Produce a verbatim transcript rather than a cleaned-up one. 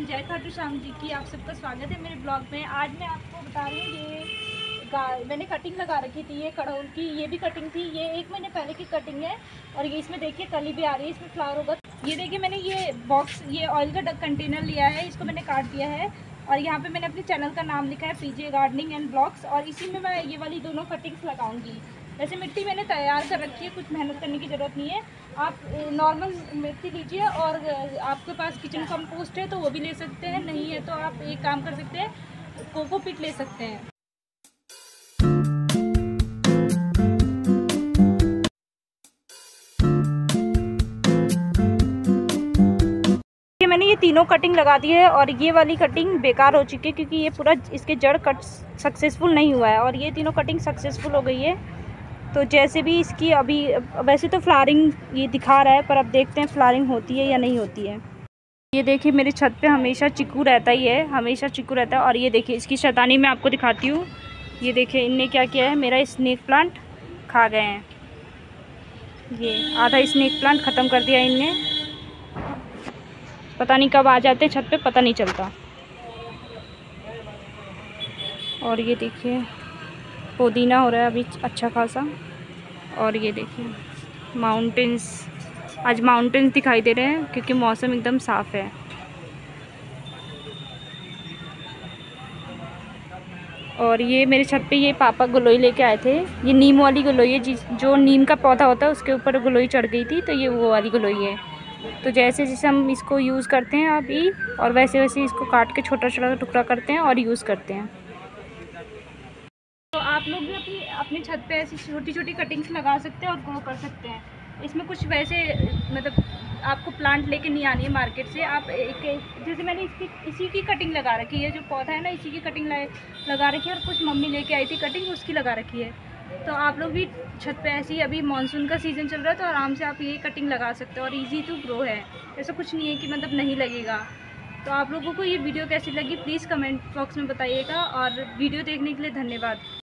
जय खाटू श्याम जी की आप सबका स्वागत है मेरे ब्लॉग में। आज मैं आपको बता रही हूँ ये मैंने कटिंग लगा रखी थी, ये कड़ौल की ये भी कटिंग थी। ये एक महीने पहले की कटिंग है और ये इसमें देखिए कली भी आ रही है, इसमें फ्लावर होगा। ये देखिए मैंने ये बॉक्स ये ऑयल का कंटेनर लिया है, इसको मैंने काट दिया है और यहाँ पे मैंने अपने चैनल का नाम लिखा है पीजे गार्डनिंग एंड ब्लॉग्स और इसी में मैं ये वाली दोनों कटिंग्स लगाऊंगी। वैसे मिट्टी मैंने तैयार कर रखी है, कुछ मेहनत करने की ज़रूरत नहीं है। आप नॉर्मल मिट्टी लीजिए और आपके पास किचन कंपोस्ट है तो वो भी ले सकते हैं, नहीं है तो आप एक काम कर सकते हैं, कोकोपीट ले सकते हैं। मैंने ये तीनों कटिंग लगा दी है और ये वाली कटिंग बेकार हो चुकी है क्योंकि ये पूरा इसके जड़ कट सक्सेसफुल नहीं हुआ है और ये तीनों कटिंग सक्सेसफुल हो गई है। तो जैसे भी इसकी अभी वैसे तो फ्लावरिंग ये दिखा रहा है, पर अब देखते हैं फ्लावरिंग होती है या नहीं होती है। ये देखिए मेरे छत पे हमेशा चिकू रहता ही है, हमेशा चिकू रहता है। और ये देखिए इसकी शैतानी मैं आपको दिखाती हूँ। ये देखिए इनने क्या किया है, मेरा स्नेक प्लांट खा गए हैं। ये आधा स्नेक प्लांट ख़त्म कर दिया इनने, पता नहीं कब आ जाते हैं छत पे, पता नहीं चलता। और ये देखिए पुदीना हो रहा है अभी अच्छा खासा। और ये देखिए माउंटेन्स, आज माउंटेन्स दिखाई दे रहे हैं क्योंकि मौसम एकदम साफ़ है। और ये मेरे छत पे ये पापा गलोई लेके आए थे, ये नीम वाली गलोई है, जिस जो नीम का पौधा होता है उसके ऊपर गलोई चढ़ गई थी, तो ये वो वाली गलोई है। तो जैसे जैसे हम इसको यूज़ करते हैं अभी और वैसे वैसे इसको काट के छोटा छोटा टुकड़ा करते हैं और यूज़ करते हैं। तो आप लोग भी अपनी अपनी छत पे ऐसी छोटी छोटी कटिंग्स लगा सकते हैं और ग्रो कर सकते हैं। इसमें कुछ वैसे मतलब आपको प्लांट लेके नहीं आनी है मार्केट से। आप एक, एक जैसे मैंने इसकी इसी की कटिंग लगा रखी है, जो पौधा है ना इसी की कटिंग लगा रखी है और कुछ मम्मी लेके आई थी कटिंग, उसकी लगा रखी है। तो आप लोग भी छत पे ऐसी, अभी मानसून का सीज़न चल रहा है तो आराम से आप ये कटिंग लगा सकते हो और इजी टू ग्रो है। ऐसा कुछ नहीं है कि मतलब नहीं लगेगा। तो आप लोगों को ये वीडियो कैसी लगी प्लीज़ कमेंट बॉक्स में बताइएगा और वीडियो देखने के लिए धन्यवाद।